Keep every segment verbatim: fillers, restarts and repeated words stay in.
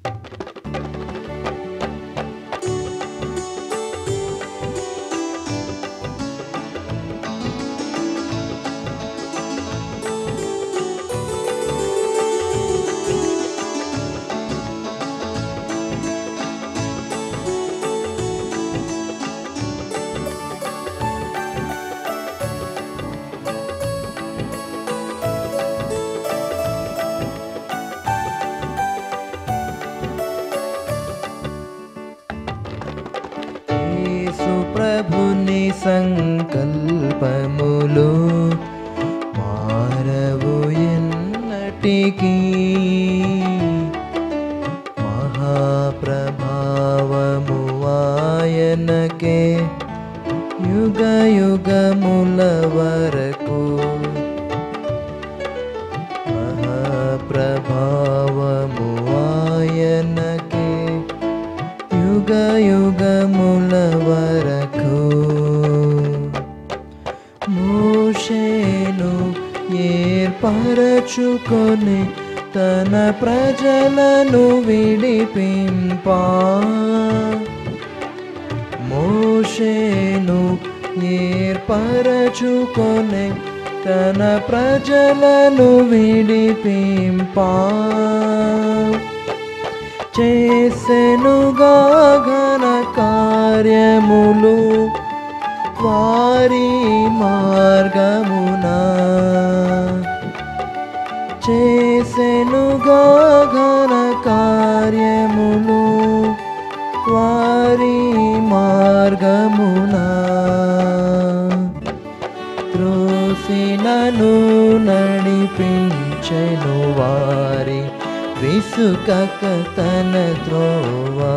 ప్రభుని సంకల్పములు మారవు ఎన్నటికీ మహాప్రభావము ఆయనకే యుగ యుగముల వరకు మహాప్రభావము ఆయనకే యుగ యుగముల వరకు మోషేను ఏర్పరచుకొని తన ప్రజలను విడిపింపా మోషేను ఏర్పరచుకొని తన ప్రజలను విడిపింపా చేసెనుగా ఘన కార్యములు వారి మార్గమున చేసెనుగా ఘన కార్యములు వారి మార్గమున త్రోసినను నడిపించెను వారి విసుకక తన త్రోవా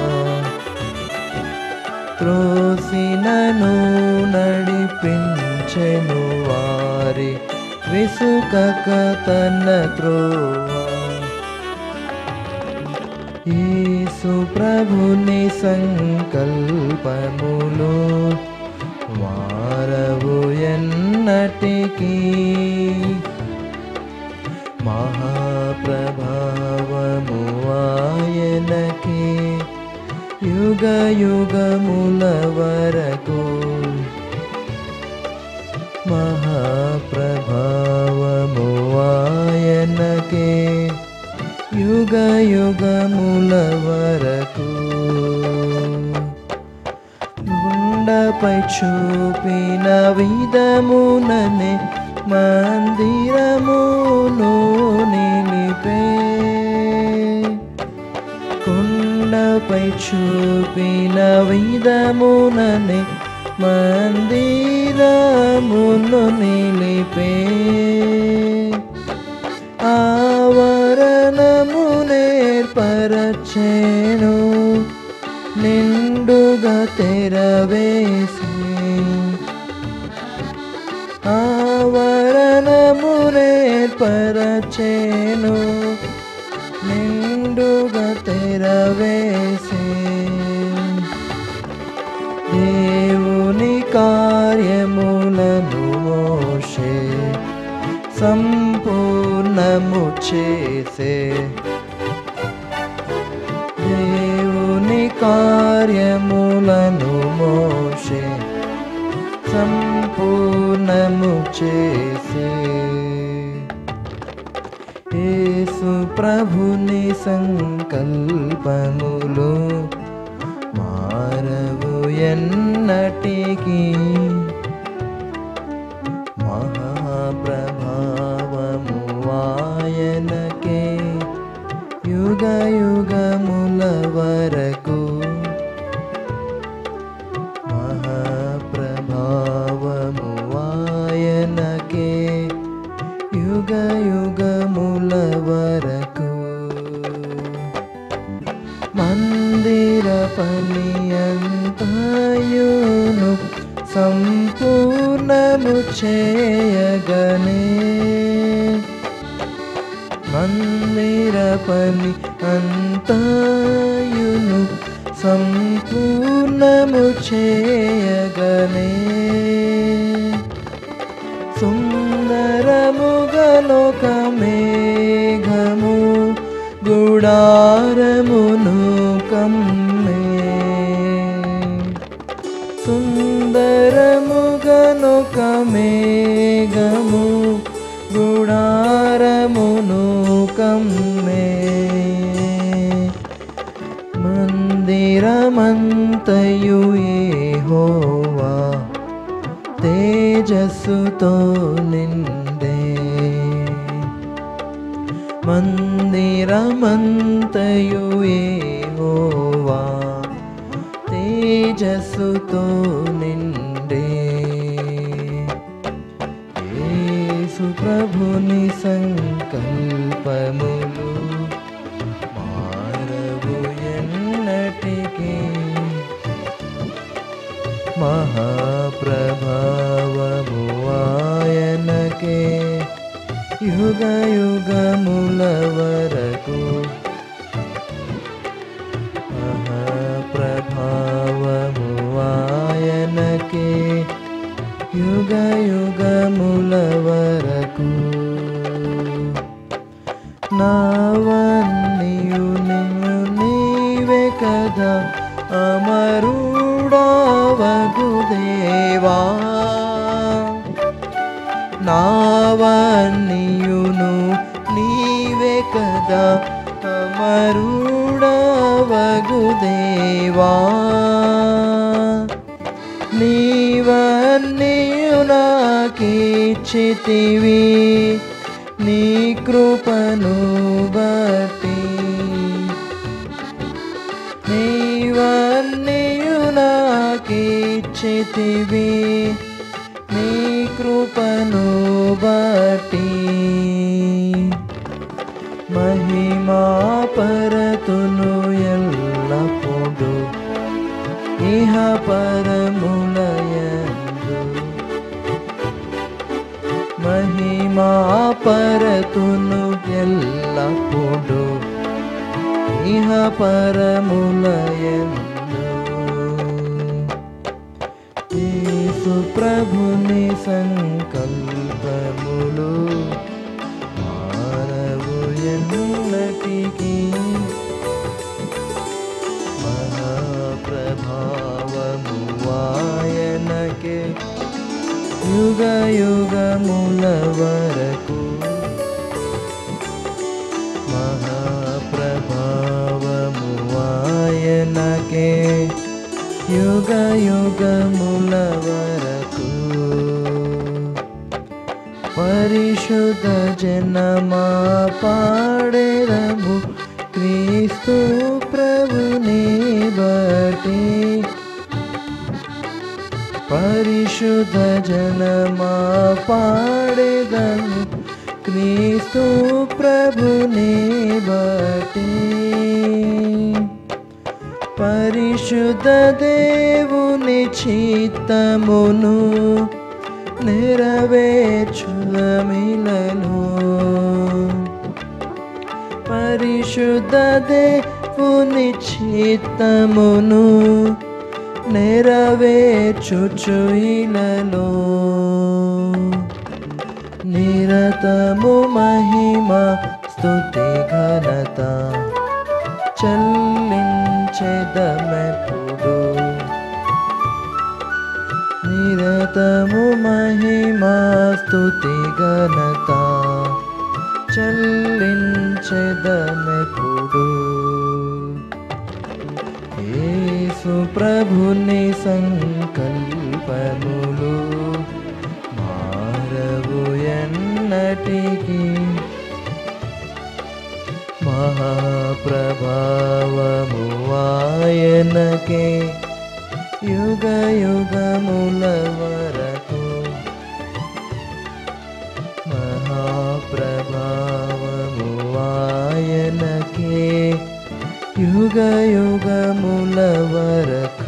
త్రోసినను నడిపించెను వారి విసుకక తన త్రోవా యేసు ప్రభుని సంకల్పములు మారవు ఎన్నటికీ మహాప్రభావము ఆయనకే యుగ యుగముల వరకు మహాప్రభావము ఆయనకే యుగ యుగముల వరకు గుండపై చూపిన విధముననే మందిరమును నిలిపే కొండపై చూపిన విధముననే మందిరమును నిలిపే ఆవరణమునేర్పరచెను నిండుగా తెరవేసి ఆవరణమునేర్పరచెను నిండుగా తెరవేసి దేవుని కార్యములను మోషే సంపూర్ణము చేసే దేవుని కార్యములను మోషే సంపూర్ణము చేసే యేసు ప్రభుని సంకల్పములు మారవు ఎన్నటికీ మహాప్రభావము ఆయనకే యుగ యుగముల వరకు మహాప్రభావము ఆయనకే యుగ యుగముల వరకు మందిర పనియంతయును సంపూర్ణము చేయగనే మందిర పని అంతయును సంపూర్ణము చేయగనే సుందరముగ లోక మేఘము గుడారము కమ్మే మందిరమంతయు యెహోవా తేజస్సుతో నిండే మందిరమంతయు యెహోవా తేజస్సుతో నిండే యేసు ప్రభుని సంకల్పములు మారవు ఎన్నటికీ మహాప్రభావము ఆయనకే యుగ యుగముల వరకు మహాప్రభావము ఆయనకే యుగ యుగముల వరకు నావన్నీయు నిన్ను నీవే కదా అమరుడవగు దేవా నావన్నీయును నీవే కదా అమరుడవగు దేవా నీవన్నీయు నాకిచ్చితివి నీ కృపను బట్టి నీవన్నీయు నాకిచ్చితివి నీ కృపను బట్టి మహిమా పరతును ఎల్లప్పుడు ఇహ పరములయందు మహిమా పరతును ఎల్లప్పుడు ఇహ పరములయందు యేసు ప్రభుని సంకల్పములు మారవు ఎన్నటికీ మహాప్రభావము ఆయనకే యుగ యుగముల వరకు మహాప్రభావము ఆయనకే యుగ యుగముల వరకు పరిశుద్ధ జనమా పాడెదము క్రీస్తు ప్రభుని బట్టి పరిశుద్ధ జనమా పాడెదము క్రీస్తు ప్రభుని బట్టి పరిశుద్ధ దేవుని చిత్తమును నెరవేర్చుదమిలను పరిశుద్ధ దేవుని చిత్తమును నెరవేర్చుచు ఇలలో నిరతము మహిమ స్తుతి ఘనత చెల్లించెదమెప్పుడు నిరతము మహిమ స్తుతి ఘనత చెల్లించెదమెప్పుడు యేసు ప్రభుని సంకల్పములు మారవు ఎన్నటికీ మహాప్రభావము ఆయనకే యుగ యుగముల వరకు మహాప్రభావము ఆయనకే యుగ యుగముల వరకు